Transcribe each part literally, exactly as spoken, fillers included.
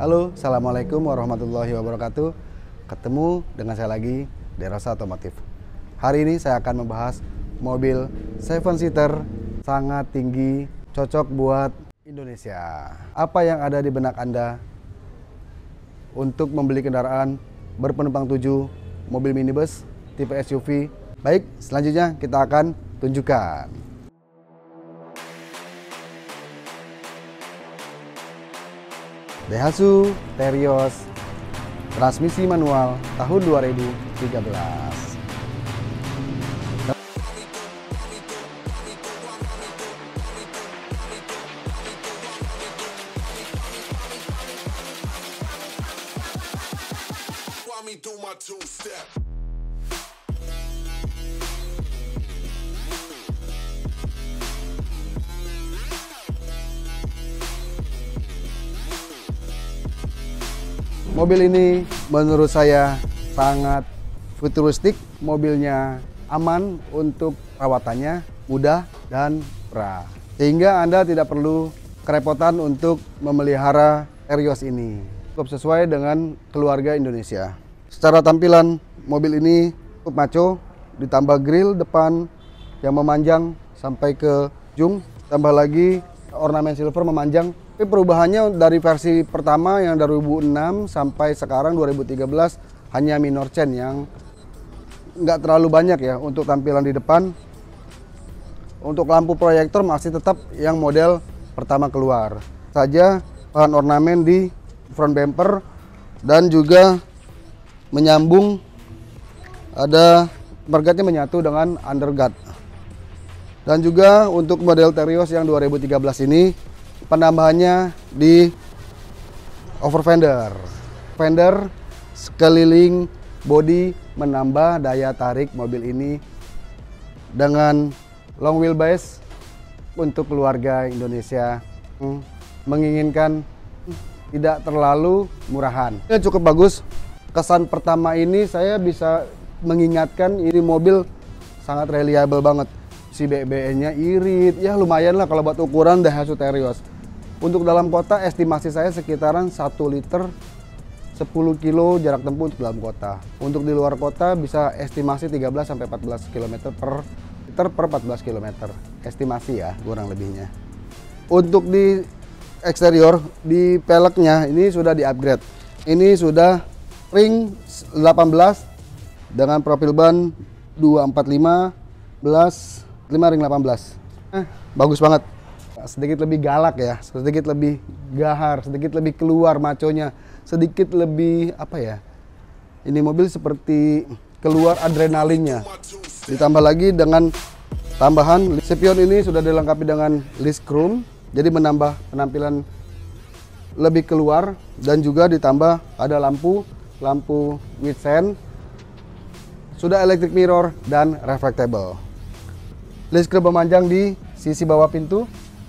Halo, Assalamualaikum warahmatullahi wabarakatuh. Ketemu dengan saya lagi, Derosa Otomotif. Hari ini saya akan membahas mobil seven seater sangat tinggi, cocok buat Indonesia. Apa yang ada di benak Anda untuk membeli kendaraan berpenumpang tujuh, mobil minibus, tipe S U V? Baik, selanjutnya kita akan tunjukkan. Daihatsu Terios transmisi manual tahun dua ribu tiga belas. Mobil ini menurut saya sangat futuristik, mobilnya aman untuk perawatannya, mudah dan murah. Sehingga Anda tidak perlu kerepotan untuk memelihara Terios ini. Cukup sesuai dengan keluarga Indonesia. Secara tampilan, mobil ini cukup maco, ditambah grill depan yang memanjang sampai ke ujung, tambah lagi ornamen silver memanjang. Tapi perubahannya dari versi pertama yang dari dua ribu enam sampai sekarang dua ribu tiga belas hanya minor change yang nggak terlalu banyak ya untuk tampilan di depan. Untuk lampu proyektor masih tetap yang model pertama keluar. Saja bahan ornamen di front bumper dan juga menyambung, ada marketnya menyatu dengan underguard. Dan juga untuk model Terios yang dua ribu tiga belas ini penambahannya di over fender. Fender sekeliling bodi menambah daya tarik mobil ini dengan long wheelbase untuk keluarga Indonesia hmm, menginginkan tidak terlalu murahan. Ini cukup bagus. Kesan pertama ini saya bisa mengingatkan ini mobil sangat reliable banget. Si B B N-nya irit, ya lumayan lah kalau buat ukuran Daihatsu Terios. Untuk dalam kota estimasi saya sekitaran satu liter sepuluh kilo jarak tempuh untuk dalam kota. Untuk di luar kota bisa estimasi tiga belas sampai empat belas kilometer per liter per empat belas kilometer. Estimasi ya, kurang lebihnya. Untuk di eksterior, di peleknya ini sudah di-upgrade. Ini sudah ring delapan belas dengan profil ban dua empat lima belas lima ring delapan belas. Eh, bagus banget. Sedikit lebih galak ya, sedikit lebih gahar, sedikit lebih keluar maconya, sedikit lebih apa ya, ini mobil seperti keluar adrenalinnya. Ditambah lagi dengan tambahan spion ini sudah dilengkapi dengan list chrome, jadi menambah penampilan lebih keluar. Dan juga ditambah ada lampu lampu windscreen, sudah electric mirror dan reflectable. List chrome memanjang di sisi bawah pintu.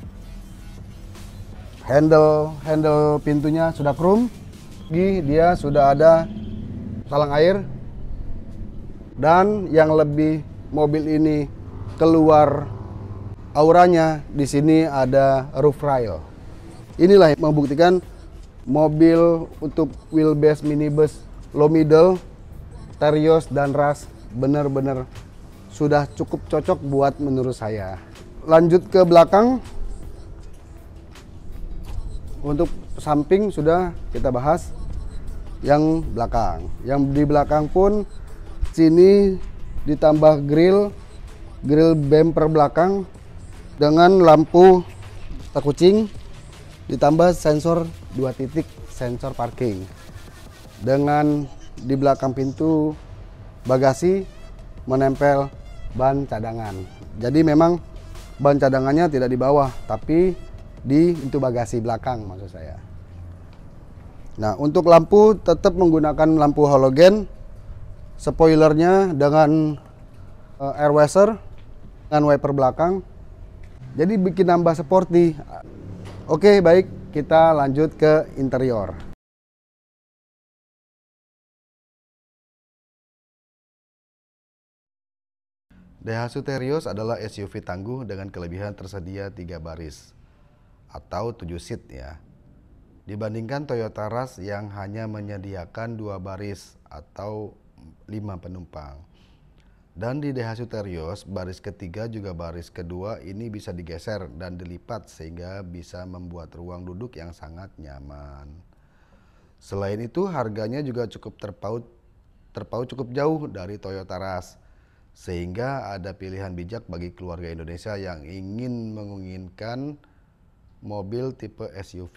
Handle handle pintunya sudah chrome, dia sudah ada talang air, dan yang lebih mobil ini keluar auranya di sini ada roof rail. Inilah yang membuktikan mobil untuk wheelbase minibus low middle Terios dan Rush benar-benar sudah cukup cocok buat menurut saya. Lanjut ke belakang. Untuk samping sudah kita bahas yang belakang. Yang di belakang pun sini ditambah grill, grill bumper belakang dengan lampu tak kucing, ditambah sensor dua titik, sensor parking. Dengan di belakang pintu bagasi menempel ban cadangan. Jadi memang ban cadangannya tidak di bawah, tapi di pintu bagasi belakang maksud saya. Nah, untuk lampu tetap menggunakan lampu halogen. Spoilernya dengan uh, air washer dengan wiper belakang. Jadi bikin nambah sporty. Oke, baik, kita lanjut ke interior. Daihatsu Terios adalah S U V tangguh dengan kelebihan tersedia tiga baris atau tujuh seat ya. dibandingkan Toyota Rush yang hanya menyediakan dua baris atau lima penumpang. Dan di Daihatsu Terios, baris ketiga juga baris kedua ini bisa digeser dan dilipat sehingga bisa membuat ruang duduk yang sangat nyaman. Selain itu, harganya juga cukup terpaut, terpaut cukup jauh dari Toyota Rush, sehingga ada pilihan bijak bagi keluarga Indonesia yang ingin menginginkan mobil tipe S U V.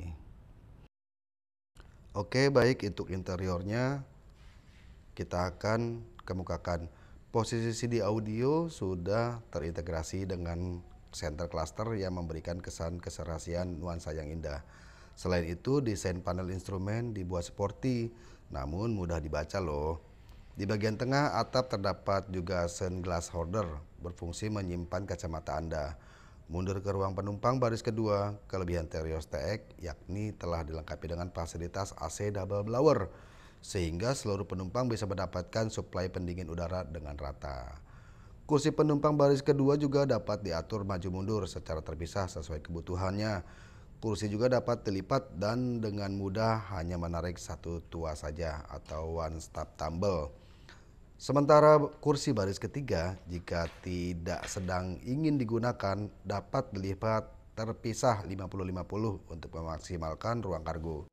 Oke, baik, untuk interiornya kita akan kemukakan. Posisi C D audio sudah terintegrasi dengan center cluster yang memberikan kesan keserasian nuansa yang indah. Selain itu, desain panel instrumen dibuat sporty, namun mudah dibaca loh. Di bagian tengah atap terdapat juga sunglass holder, berfungsi menyimpan kacamata Anda. Mundur ke ruang penumpang baris kedua, kelebihan Terios T X yakni telah dilengkapi dengan fasilitas A C double blower, sehingga seluruh penumpang bisa mendapatkan suplai pendingin udara dengan rata. Kursi penumpang baris kedua juga dapat diatur maju mundur secara terpisah sesuai kebutuhannya. Kursi juga dapat dilipat dan dengan mudah hanya menarik satu tuas saja atau one stop tumble. Sementara kursi baris ketiga jika tidak sedang ingin digunakan dapat dilipat terpisah lima puluh lima puluh untuk memaksimalkan ruang kargo.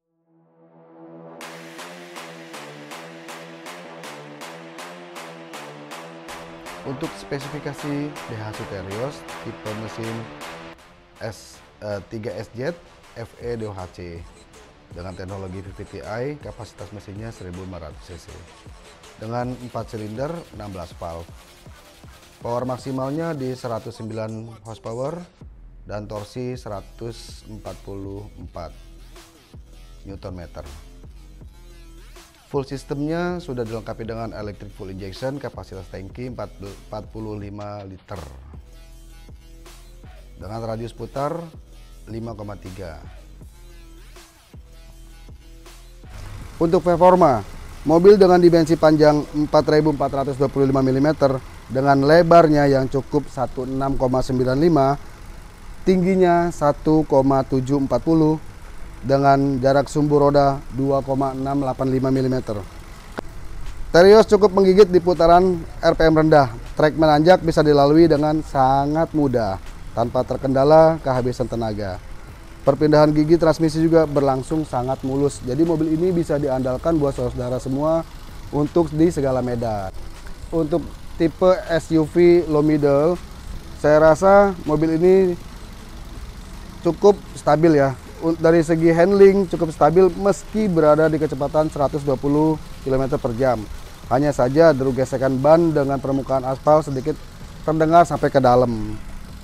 Untuk spesifikasi Daihatsu Terios tipe mesin S, eh, tiga S Jet F E D O H C dengan teknologi V V T I, kapasitas mesinnya seribu lima ratus cc dengan empat silinder enam belas valve. Power maksimalnya di seratus sembilan horsepower dan torsi seratus empat puluh empat newton meter. Full sistemnya sudah dilengkapi dengan electric full injection, kapasitas tangki empat puluh lima liter. Dengan radius putar lima koma tiga. Untuk performa, mobil dengan dimensi panjang empat ribu empat ratus dua puluh lima milimeter dengan lebarnya yang cukup enam koma sembilan lima, tingginya satu koma tujuh empat nol, dengan jarak sumbu roda dua koma enam delapan lima milimeter. Terios cukup menggigit di putaran R P M rendah. Trek menanjak bisa dilalui dengan sangat mudah tanpa terkendala kehabisan tenaga. Perpindahan gigi transmisi juga berlangsung sangat mulus. Jadi mobil ini bisa diandalkan buat saudara semua untuk di segala medan. Untuk tipe S U V low middle, saya rasa mobil ini cukup stabil ya. Dari segi handling cukup stabil meski berada di kecepatan seratus dua puluh kilometer per jam. Hanya saja deru gesekan ban dengan permukaan aspal sedikit terdengar sampai ke dalam.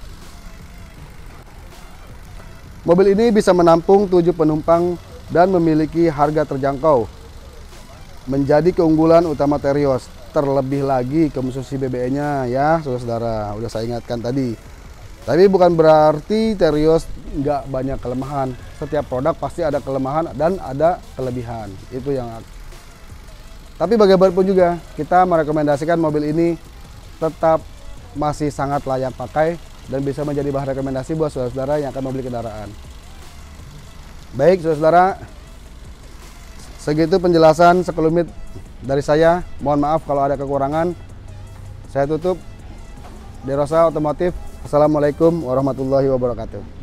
Mobil ini bisa menampung tujuh penumpang dan memiliki harga terjangkau. Menjadi keunggulan utama Terios. Terlebih lagi konsumsi B B M-nya ya saudara-saudara, udah saya ingatkan tadi. Tapi bukan berarti Terios nggak banyak kelemahan. Setiap produk pasti ada kelemahan dan ada kelebihan. Itu yang. Tapi bagaimanapun juga kita merekomendasikan mobil ini tetap masih sangat layak pakai dan bisa menjadi bahan rekomendasi buat saudara-saudara yang akan membeli kendaraan. Baik saudara-saudara, segitu penjelasan sekelumit dari saya. Mohon maaf kalau ada kekurangan. Saya tutup. Derosa Otomotif. Assalamualaikum warahmatullahi wabarakatuh.